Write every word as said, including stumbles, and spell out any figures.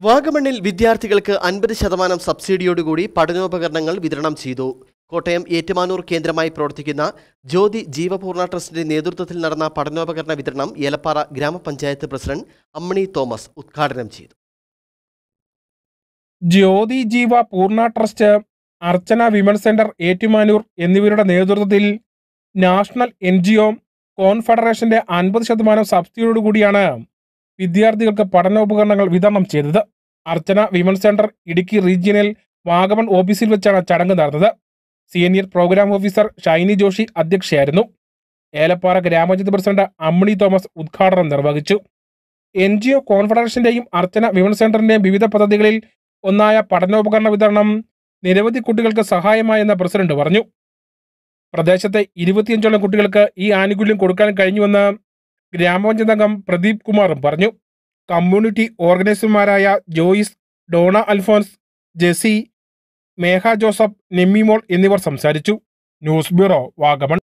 വാഗമണ്ണിൽ വിദ്യാർത്ഥികൾക്ക് അൻപത് ശതമാനം സബ്സിഡിയോടുകൂടി പഠനോപകരണങ്ങൾ വിതരണം ചെയ്തു. കോട്ടയം ഏറ്റുമാനൂർ കേന്ദ്രമായി പ്രവർത്തിക്കുന്ന ജ്യോതി ജീവപൂർണ ട്രസ്റ്റിന്റെ നേതൃത്വത്തിൽ നടന്ന പഠനോപകരണ വിതരണം ഏലപ്പാറ ഗ്രാമപഞ്ചായത്ത് പ്രസിഡന്റ് അമ്മിണി തോമസ് ഉദ്ഘാടനം ചെയ്തു. Jyothi Jeeva Poorna trust, Archana women centre Ettumanoor എന്നിവരുടെ നേതൃത്വത്തിൽ നാഷണൽ എൻ ജി ഒ കോൺഫെഡറേഷന്റെ അൻപത് ശതമാനം സബ്സിഡിയോടുകൂടിയാണ് വിദ്യാർത്ഥികൾക്ക് പഠനോപകരണങ്ങൾ വിതരണം ചെയ്തത്. Archana women centre Idukki regional Vagamon ഓഫീസിൽ വെച്ചാണ് ചടങ്ങ് നടന്നത്. Senior programme officer Shiny Joshi അധ്യക്ഷയായിരുന്നു. ഏലപ്പാറ ഗ്രാമപഞ്ചായത്ത് പ്രസിഡന്റ് അമ്മിണി തോമസ് ഉദ്ഘാടനം നിർവഹിച്ചു. എൻ ജി ഒ കോൺഫെഡറേഷന്റെയും അർച്ചന വിമൻ സെന്ററിന്റെയും വിവിധ പദ്ധതികളിൽ ഒന്നായ പഠനോപകരണ വിതരണം നിരവധി കുട്ടികൾക്ക് സഹായമായെന്ന് പ്രസിഡന്റ് പറഞ്ഞു. പ്രദേശത്തെ ഇരുപത്തിയഞ്ചോളം കുട്ടികൾക്ക് ഈ ആനുകൂല്യം കൊടുക്കാൻ കഴിഞ്ഞുവെന്ന് ഗ്രാമപഞ്ചായത്ത് അംഗം പ്രദീപ് കുമാറും പറഞ്ഞു. കമ്മ്യൂണിറ്റി ഓർഗനൈസർമാരായ ജോയിസ്, ഡോണ അൽഫോൻസ്, ജെസി, മേഘ ജോസഫ്, നെമ്മിമോൾ എന്നിവർ സംസാരിച്ചു. News bureau, Vagamon.